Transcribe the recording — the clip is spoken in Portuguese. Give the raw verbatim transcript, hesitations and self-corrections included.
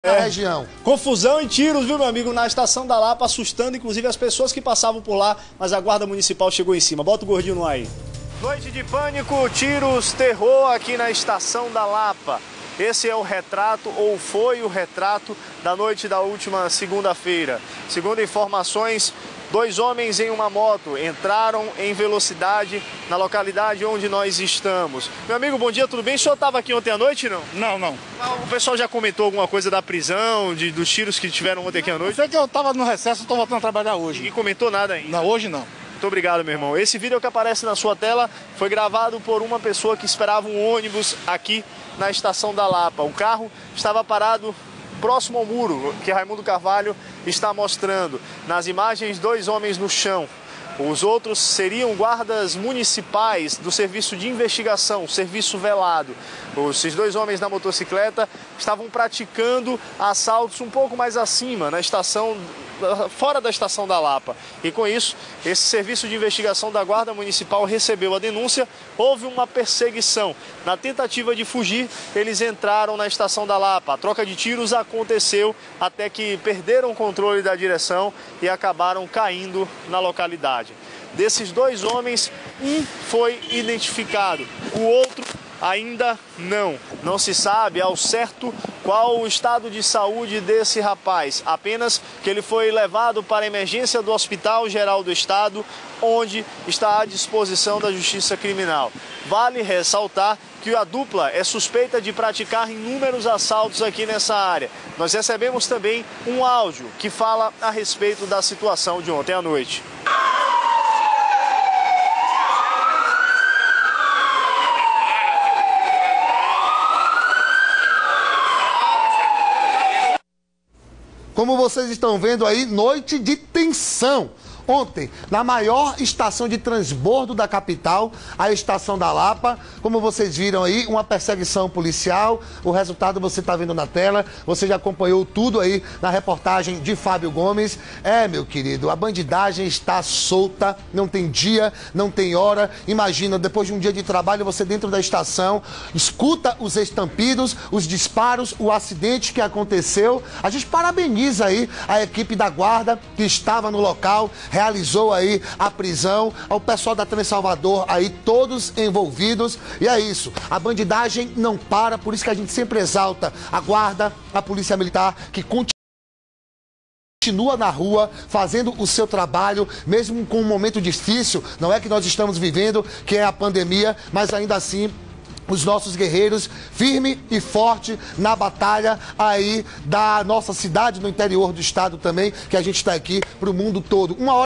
na é. região. Confusão e tiros, viu, meu amigo, na Estação da Lapa, assustando inclusive as pessoas que passavam por lá, mas a Guarda Municipal chegou em cima. Bota o gordinho no ar aí. Noite de pânico, tiros, terror aqui na Estação da Lapa. Esse é o retrato, ou foi o retrato, da noite da última segunda-feira. Segundo informações, dois homens em uma moto entraram em velocidade na localidade onde nós estamos. Meu amigo, bom dia, tudo bem? O senhor estava aqui ontem à noite, não? Não, não. O pessoal já comentou alguma coisa da prisão, de, dos tiros que tiveram ontem aqui à noite? Eu sei que eu estava no recesso, estou voltando a trabalhar hoje. Ninguém comentou nada ainda? Não, hoje não. Muito obrigado, meu irmão. Esse vídeo que aparece na sua tela foi gravado por uma pessoa que esperava um ônibus aqui na Estação da Lapa. O carro estava parado próximo ao muro que Raimundo Carvalho está mostrando. Nas imagens, dois homens no chão. Os outros seriam guardas municipais do serviço de investigação, serviço velado. Esses dois homens na motocicleta estavam praticando assaltos um pouco mais acima, na estação, fora da Estação da Lapa. E com isso, esse serviço de investigação da Guarda Municipal recebeu a denúncia, houve uma perseguição. Na tentativa de fugir, eles entraram na Estação da Lapa. A troca de tiros aconteceu até que perderam o controle da direção e acabaram caindo na localidade. Desses dois homens, um foi identificado, o outro ainda não. Não se sabe ao certo qual o estado de saúde desse rapaz, apenas que ele foi levado para a emergência do Hospital Geral do Estado, onde está à disposição da Justiça Criminal. Vale ressaltar que a dupla é suspeita de praticar inúmeros assaltos aqui nessa área. Nós recebemos também um áudio que fala a respeito da situação de ontem à noite. Como vocês estão vendo aí, noite de tensão. Ontem, na maior estação de transbordo da capital, a Estação da Lapa, como vocês viram aí, uma perseguição policial, o resultado você está vendo na tela, você já acompanhou tudo aí na reportagem de Fábio Gomes. É, meu querido, a bandidagem está solta, não tem dia, não tem hora. Imagina, depois de um dia de trabalho, você dentro da estação, escuta os estampidos, os disparos, o acidente que aconteceu. A gente parabeniza aí a equipe da guarda que estava no local, realizou aí a prisão, ao pessoal da Transalvador aí, todos envolvidos. E é isso, a bandidagem não para, por isso que a gente sempre exalta a guarda, a polícia militar, que continua na rua, fazendo o seu trabalho, mesmo com um momento difícil, não é que nós estamos vivendo, que é a pandemia, mas ainda assim, os nossos guerreiros firme e forte na batalha aí da nossa cidade, no interior do estado também, que a gente está aqui para o mundo todo. Uma hora